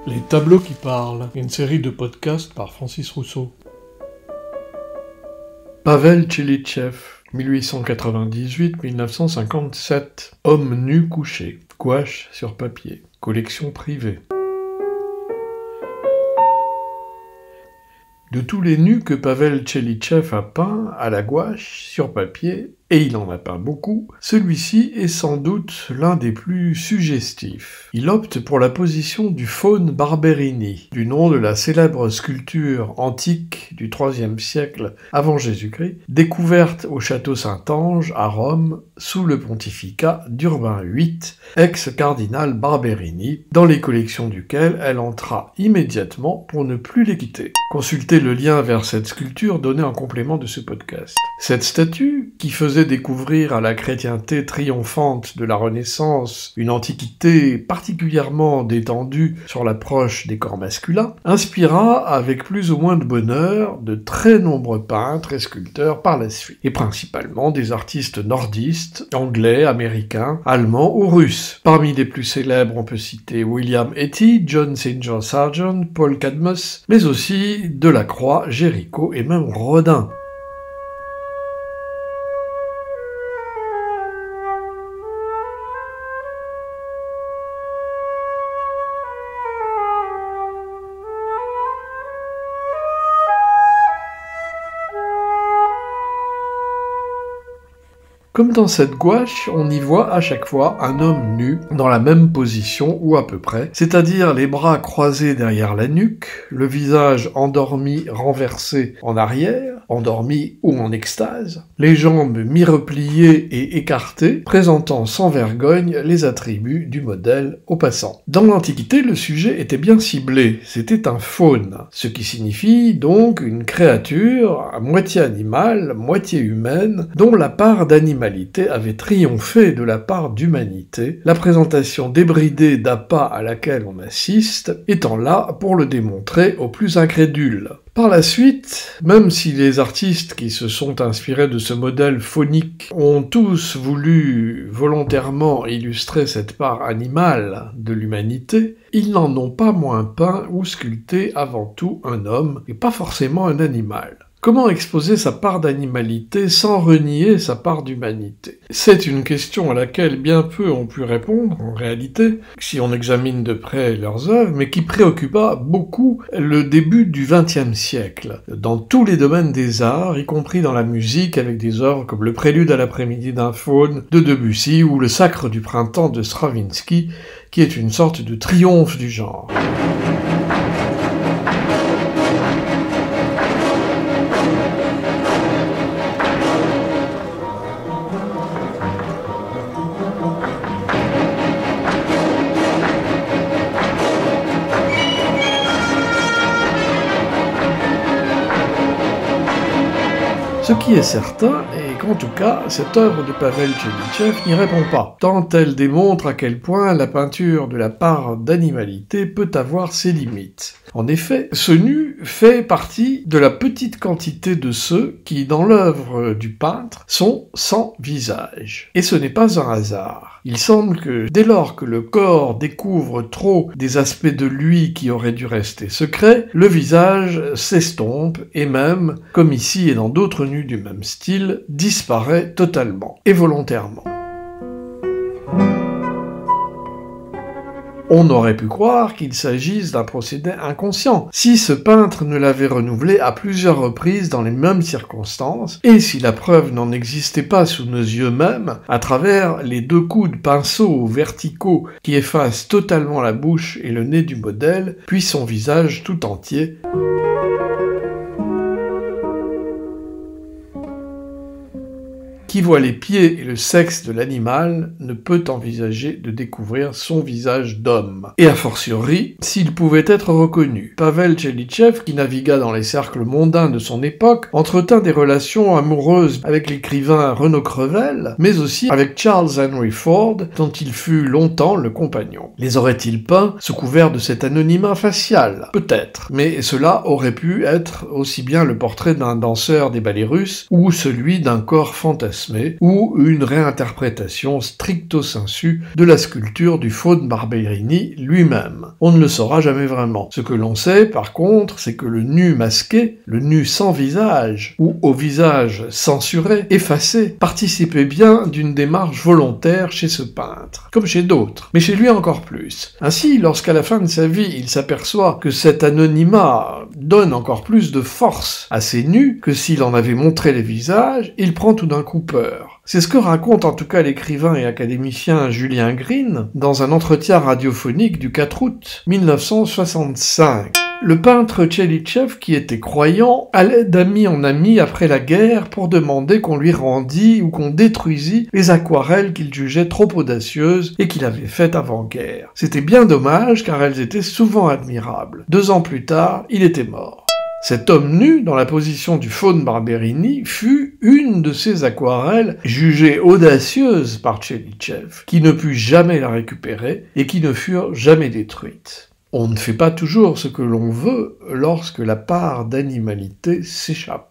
Les tableaux qui parlent, une série de podcasts par Francis Rousseau. Pavel Tchelitchev, 1898-1957. Homme nu couché, gouache sur papier, collection privée. De tous les nus que Pavel Tchelitchev a peints à la gouache sur papier, et il en a peint beaucoup, celui-ci est sans doute l'un des plus suggestifs. Il opte pour la position du faune Barberini, du nom de la célèbre sculpture antique du IIIe siècle avant Jésus-Christ, découverte au château Saint-Ange à Rome sous le pontificat d'Urbain VIII, ex-cardinal Barberini, dans les collections duquel elle entra immédiatement pour ne plus les quitter. Consultez le lien vers cette sculpture donné en complément de ce podcast. Cette statue, qui faisait découvrir à la chrétienté triomphante de la Renaissance une antiquité particulièrement détendue sur l'approche des corps masculins, inspira avec plus ou moins de bonheur de très nombreux peintres et sculpteurs par la suite, et principalement des artistes nordistes, anglais, américains, allemands ou russes. Parmi les plus célèbres, on peut citer William Etty, John St. John Sargent, Paul Cadmus, mais aussi Delacroix, Géricault et même Rodin. Comme dans cette gouache, on y voit à chaque fois un homme nu, dans la même position ou à peu près, c'est-à-dire les bras croisés derrière la nuque, le visage endormi renversé en arrière, endormi ou en extase, les jambes mi-repliées et écartées, présentant sans vergogne les attributs du modèle au passant. Dans l'Antiquité, le sujet était bien ciblé, c'était un faune, ce qui signifie donc une créature à moitié animale, moitié humaine, dont la part d'animalité avait triomphé de la part d'humanité, la présentation débridée d'appât à laquelle on assiste étant là pour le démontrer aux plus incrédules. Par la suite, même si les artistes qui se sont inspirés de ce modèle faunique ont tous voulu volontairement illustrer cette part animale de l'humanité, ils n'en ont pas moins peint ou sculpté avant tout un homme et pas forcément un animal. Comment exposer sa part d'animalité sans renier sa part d'humanité? C'est une question à laquelle bien peu ont pu répondre, en réalité, si on examine de près leurs œuvres, mais qui préoccupa beaucoup le début du XXe siècle, dans tous les domaines des arts, y compris dans la musique, avec des œuvres comme le Prélude à l'après-midi d'un faune de Debussy ou le Sacre du printemps de Stravinsky, qui est une sorte de triomphe du genre. Ce qui est certain est qu'en tout cas, cette œuvre de Pavel Tchelitchev n'y répond pas, tant elle démontre à quel point la peinture de la part d'animalité peut avoir ses limites. En effet, ce nu fait partie de la petite quantité de ceux qui, dans l'œuvre du peintre, sont sans visage. Et ce n'est pas un hasard. Il semble que, dès lors que le corps découvre trop des aspects de lui qui auraient dû rester secrets, le visage s'estompe et même, comme ici et dans d'autres nus du même style, disparaît totalement et volontairement. On aurait pu croire qu'il s'agisse d'un procédé inconscient, si ce peintre ne l'avait renouvelé à plusieurs reprises dans les mêmes circonstances, et si la preuve n'en existait pas sous nos yeux mêmes, à travers les deux coups de pinceau verticaux qui effacent totalement la bouche et le nez du modèle, puis son visage tout entier. Qui voit les pieds et le sexe de l'animal ne peut envisager de découvrir son visage d'homme. Et a fortiori, s'il pouvait être reconnu. Pavel Tchelitchev, qui navigua dans les cercles mondains de son époque, entretint des relations amoureuses avec l'écrivain Renaud Crevel, mais aussi avec Charles Henry Ford, dont il fut longtemps le compagnon. Les aurait-il peints sous couvert de cet anonymat facial? Peut-être, mais cela aurait pu être aussi bien le portrait d'un danseur des ballets russes ou celui d'un corps fantastique fantasmée ou une réinterprétation stricto sensu de la sculpture du faune Barberini lui-même. On ne le saura jamais vraiment. Ce que l'on sait, par contre, c'est que le nu masqué, le nu sans visage, ou au visage censuré, effacé, participait bien d'une démarche volontaire chez ce peintre, comme chez d'autres, mais chez lui encore plus. Ainsi, lorsqu'à la fin de sa vie, il s'aperçoit que cet anonymat donne encore plus de force à ses nus que s'il en avait montré les visages, il prend tout d'un coup peur. C'est ce que raconte en tout cas l'écrivain et académicien Julien Green dans un entretien radiophonique du 4 août 1965. Le peintre Tchelitchev, qui était croyant, allait d'ami en ami après la guerre pour demander qu'on lui rendît ou qu'on détruisît les aquarelles qu'il jugeait trop audacieuses et qu'il avait faites avant-guerre. C'était bien dommage car elles étaient souvent admirables. 2 ans plus tard, il était mort. Cet homme nu, dans la position du faune Barberini, fut une de ces aquarelles jugées audacieuses par Tchelitchev, qui ne put jamais la récupérer et qui ne furent jamais détruites. On ne fait pas toujours ce que l'on veut lorsque la part d'animalité s'échappe.